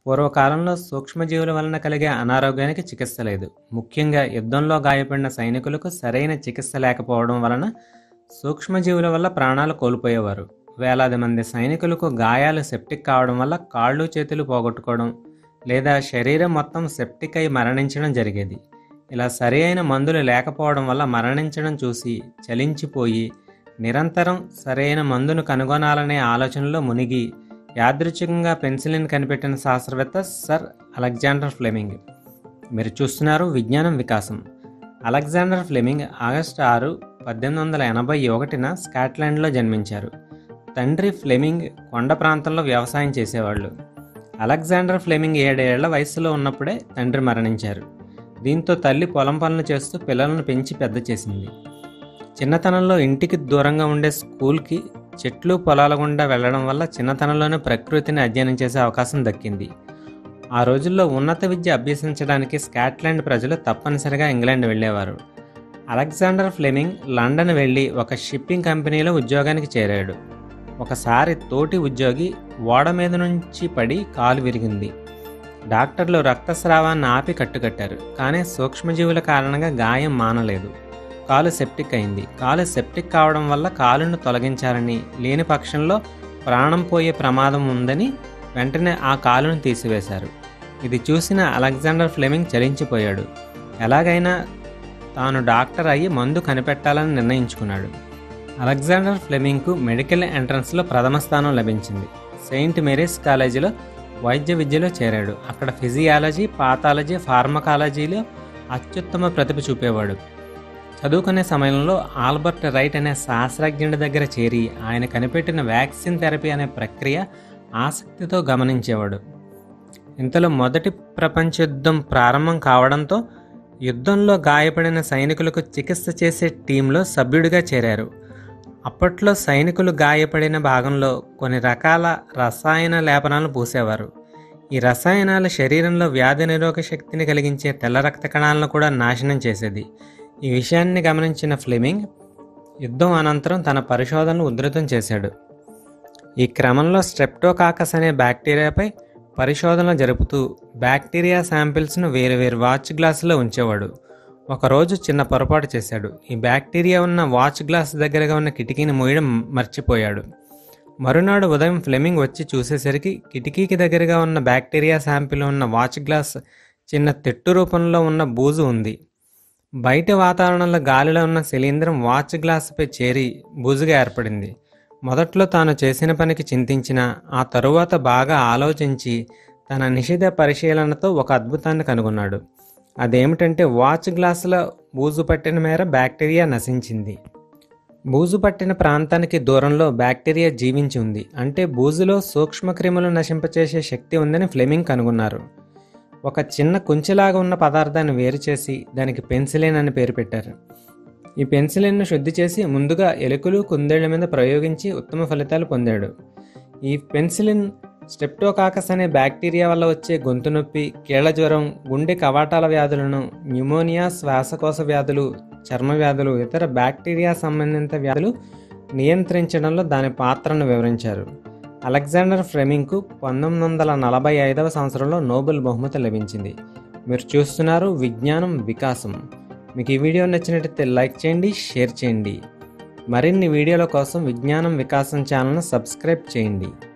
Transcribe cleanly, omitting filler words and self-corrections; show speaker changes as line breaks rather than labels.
పూర్వకాలంలో సూక్ష్మజీవుల వలన కలిగే అనారోగ్యానికి చికిత్స లేదు. ముఖ్యంగా యుద్ధంలో గాయపడిన సైనికులకు సరైన చికిత్స లేకపోవడం వలన సూక్ష్మజీవుల వల్ల ప్రాణాలు కోల్పోయేవారు. వేలాది మంది సైనికులకు గాయాలు సెప్టిక్ కావడం వల్ల కాళ్ళు చేతులు పోగొట్టుకోవడం లేదా శరీరం మొత్తం సెప్టిక్ అయి మరణించడం జరిగేది. ఇలా సరి అయిన మందులు లేకపోవడం వల్ల మరణించడం చూసి చలించిపోయి నిరంతరం సరైన మందును కనుగొనాలనే ఆలోచనలో మునిగి యాదృచ్ఛికంగా పెన్సిలిన్ కనిపెట్టిన శాస్త్రవేత్త సర్ అలెగ్జాండర్ ఫ్లెమింగ్. మీరు చూస్తున్నారు విజ్ఞానం వికాసం. అలెగ్జాండర్ ఫ్లెమింగ్ ఆగస్టు 6, 1881 స్కాట్లాండ్లో జన్మించారు. తండ్రి ఫ్లెమింగ్ కొండ ప్రాంతంలో వ్యవసాయం చేసేవాళ్ళు. అలెగ్జాండర్ ఫ్లెమింగ్ 7 ఏళ్ల వయసులో ఉన్నప్పుడే తండ్రి మరణించారు. దీంతో తల్లి పొలం పనులు చేస్తూ పిల్లలను పెంచి పెద్ద చేసింది. చిన్నతనంలో ఇంటికి దూరంగా ఉండే స్కూల్కి చెట్లు పొలాల గుండా వెళ్లడం వల్ల చిన్నతనంలోనే ప్రకృతిని అధ్యయనం చేసే అవకాశం దక్కింది. ఆ రోజుల్లో ఉన్నత విద్య అభ్యసించడానికి స్కాట్లాండ్ ప్రజలు తప్పనిసరిగా ఇంగ్లాండ్ వెళ్ళేవారు. అలెగ్జాండర్ ఫ్లెమింగ్ లండన్ వెళ్ళి ఒక షిప్పింగ్ కంపెనీలో ఉద్యోగానికి చేరాడు. ఒకసారి తోటి ఉద్యోగి ఓడ మీద నుంచి పడి కాలు విరిగింది. డాక్టర్లు రక్తస్రావాన్ని ఆపి కట్టుకట్టారు. కానీ సూక్ష్మజీవుల కారణంగా గాయం మానలేదు. కాలు సెప్టిక్ అయింది. కాలు సెప్టిక్ కావడం వల్ల కాలును తొలగించాలని, లేని పక్షంలో ప్రాణం పోయే ప్రమాదం ఉందని వెంటనే ఆ కాలును తీసివేశారు. ఇది చూసిన అలెగ్జాండర్ ఫ్లెమింగ్ చలించిపోయాడు. ఎలాగైనా తాను డాక్టర్ అయ్యి మందు కనిపెట్టాలని నిర్ణయించుకున్నాడు. అలెగ్జాండర్ ఫ్లెమింగ్కు మెడికల్ ఎంట్రన్స్లో ప్రథమ స్థానం లభించింది. సెయింట్ మేరీస్ కాలేజీలో వైద్య విద్యలో చేరాడు. అక్కడ ఫిజియాలజీ, పాథాలజీ, ఫార్మకాలజీలో అత్యుత్తమ ప్రతిభ చూపేవాడు. చదువుకునే సమయంలో ఆల్బర్ట్ రైట్ అనే శాస్త్రజ్ఞుడి దగ్గర చేరి ఆయన కనిపెట్టిన వ్యాక్సిన్ థెరపీ అనే ప్రక్రియ ఆసక్తితో గమనించేవాడు. ఇంతలో మొదటి ప్రపంచ యుద్ధం ప్రారంభం కావడంతో యుద్ధంలో గాయపడిన సైనికులకు చికిత్స చేసే టీంలో సభ్యుడిగా చేరారు. అప్పట్లో సైనికులు గాయపడిన భాగంలో కొన్ని రకాల రసాయన లేపనాలను పూసేవారు. ఈ రసాయనాలు శరీరంలో వ్యాధి నిరోధక శక్తిని కలిగించే తెల్ల రక్త కణాలను కూడా నాశనం చేసేది. ఈ విషయాన్ని గమనించిన ఫ్లెమింగ్ యుద్ధం అనంతరం తన పరిశోధనలు ఉధృతం చేశాడు. ఈ క్రమంలో స్ట్రెప్టోకాకస్ అనే బ్యాక్టీరియాపై పరిశోధనలు జరుపుతూ బ్యాక్టీరియా శాంపిల్స్ను వేరువేరు వాచ్ గ్లాసులో ఉంచేవాడు. ఒకరోజు చిన్న పొరపాటు చేశాడు. ఈ బ్యాక్టీరియా ఉన్న వాచ్ గ్లాస్ దగ్గరగా ఉన్న కిటికీని మూయడం మర్చిపోయాడు. మరునాడు ఉదయం ఫ్లెమింగ్ వచ్చి చూసేసరికి కిటికీకి దగ్గరగా ఉన్న బ్యాక్టీరియా శాంపిల్ ఉన్న వాచ్ గ్లాస్ చిన్న తెట్టు రూపంలో ఉన్న బూజు ఉంది. బయట వాతావరణంలో గాలిలో ఉన్న శిలీంధ్రం వాచ్ గ్లాసుపై చేరి బూజుగా ఏర్పడింది. మొదట్లో తాను చేసిన పనికి చింతించిన ఆ తరువాత బాగా ఆలోచించి తన నిశిత పరిశీలనతో ఒక అద్భుతాన్ని కనుగొన్నాడు. అదేమిటంటే వాచ్ గ్లాసులో బూజు పట్టిన మేర బ్యాక్టీరియా నశించింది. బూజు పట్టిన ప్రాంతానికి దూరంలో బ్యాక్టీరియా జీవించి ఉంది. అంటే బూజులో సూక్ష్మక్రిములు నశింపచేసే శక్తి ఉందని ఫ్లెమింగ్ కనుగొన్నారు. ఒక చిన్న కుంచెలాగా ఉన్న పదార్థాన్ని వేరు చేసి దానికి పెన్సిలిన్ అని పేరు పెట్టారు. ఈ పెన్సిలిన్ను శుద్ధి చేసి ముందుగా ఎలుకలు, కుందేళ్ల మీద ప్రయోగించి ఉత్తమ ఫలితాలు పొందాడు. ఈ పెన్సిలిన్ స్ట్రెప్టోకాకస్ అనే బ్యాక్టీరియా వల్ల వచ్చే గొంతు నొప్పి, కీళ్ల జ్వరం, గుండె కవాటాల వ్యాధులను, న్యూమోనియా, శ్వాసకోశ వ్యాధులు, చర్మ వ్యాధులు, ఇతర బ్యాక్టీరియా సంబంధిత వ్యాధులు నియంత్రించడంలో దాని పాత్రను వివరించారు. అలెగ్జాండర్ ఫ్లెమింగ్కు 1945వ సంవత్సరంలో నోబెల్ బహుమతి లభించింది. మీరు చూస్తున్నారు విజ్ఞానం వికాసం. మీకు ఈ వీడియో నచ్చినట్లయితే లైక్ చేయండి, షేర్ చేయండి. మరిన్ని వీడియోల కోసం విజ్ఞానం వికాసం ఛానల్ను సబ్స్క్రైబ్ చేయండి.